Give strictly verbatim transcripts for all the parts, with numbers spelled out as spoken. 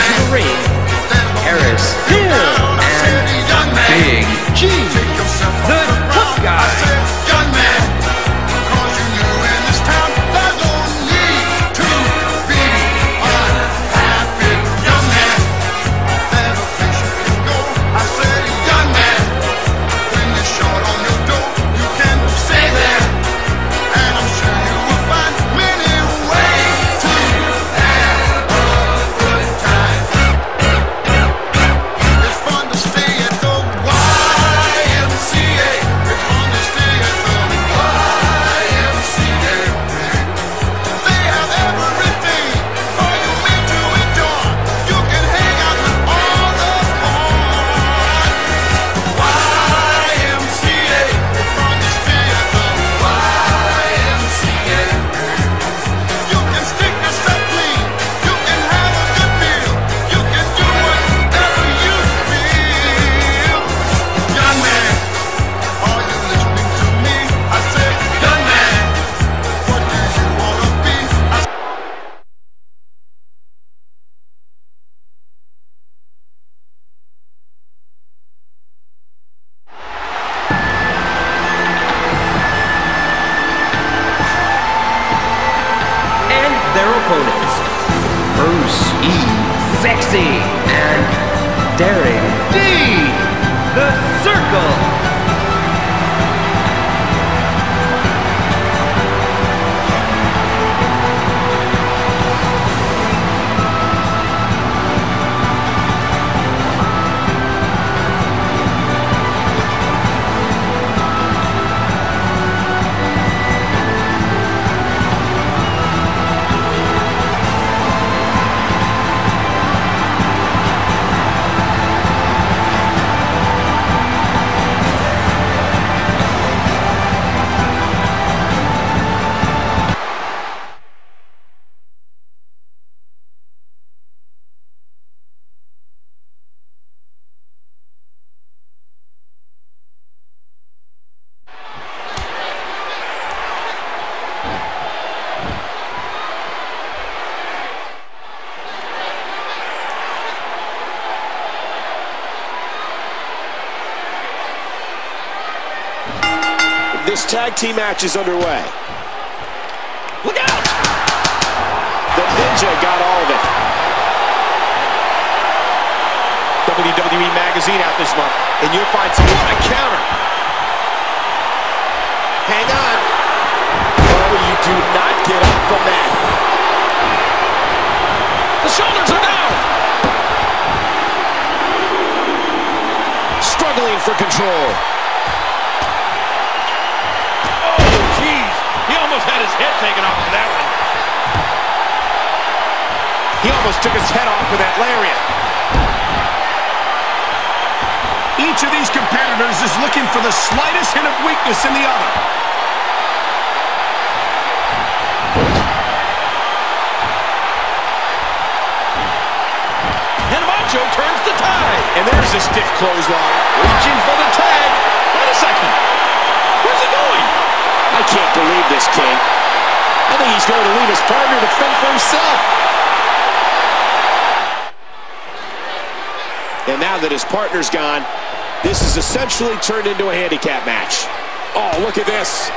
into the ring, Harris Hill and Big G, the tough guy. Their opponents, Bruce E. Sexy and Derek D. The Circle. This tag team match is underway. Look out! The Ninja got all of it. W W E Magazine out this month, and you'll find some. What a counter! Hang on. Oh, you do not get up from that. The shoulders are down. Struggling for control. Had his head taken off with that one. He almost took his head off with that lariat. Each of these competitors is looking for the slightest hint of weakness in the other. And Macho turns the tide. And there's a stiff clothesline. Reaching for the tag. Wait a second. Where's he going? I can't believe this, King. I think he's going to leave his partner to fend for himself. And now that his partner's gone, this is essentially turned into a handicap match. Oh, look at this.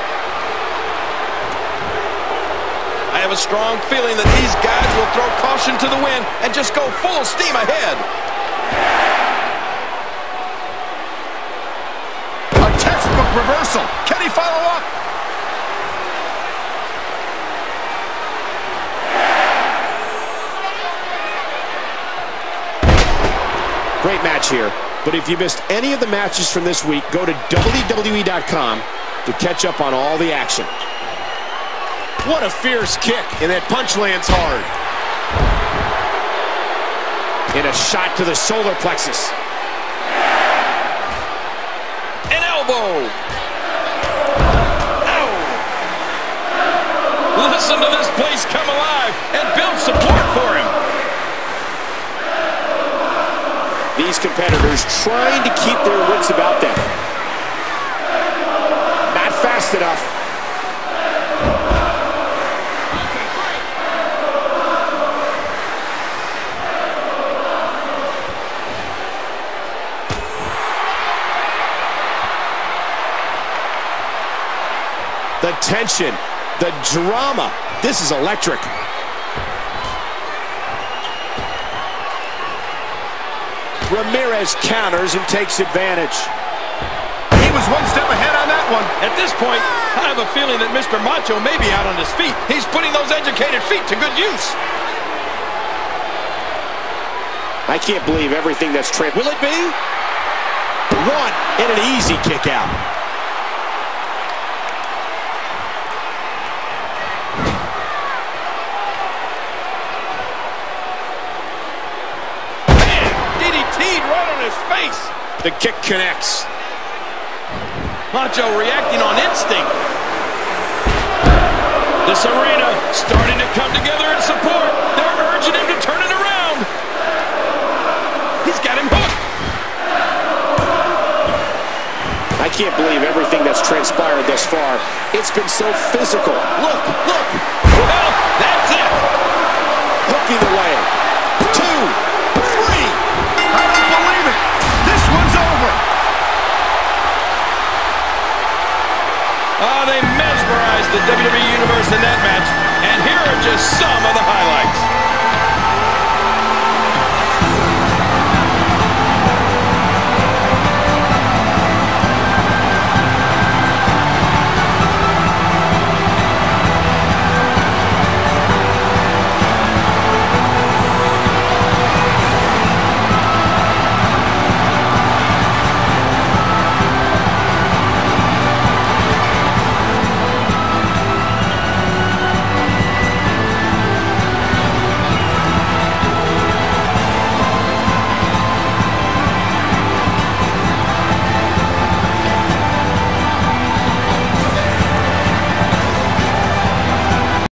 I have a strong feeling that these guys will throw caution to the wind and just go full steam ahead. A textbook reversal. Can he follow up? Great match here, but if you missed any of the matches from this week, go to W W E dot com to catch up on all the action. What a fierce kick, and that punch lands hard. And a shot to the solar plexus. An elbow. Ow. Listen to this place come alive and build support for him. These competitors trying to keep their wits about them. Not fast enough. The tension, the drama. This is electric. Ramirez counters and takes advantage. He was one step ahead on that one. At this point, I have a feeling that Mister Macho may be out on his feet. He's putting those educated feet to good use. I can't believe everything that's trans... Will it be? One, and an easy kick out. Man, D D T'd right on his face. The kick connects. Macho reacting on instinct. This arena starting to come together in support. They're urging him to turn it around. He's got him hooked. I can't believe everything that's transpired thus far. It's been so physical. Look, look. Well, that's it. Hooking away. Two, three. I don't believe it. This one's over. Oh, they mesmerized the W W E Universe in that match. And here are just some of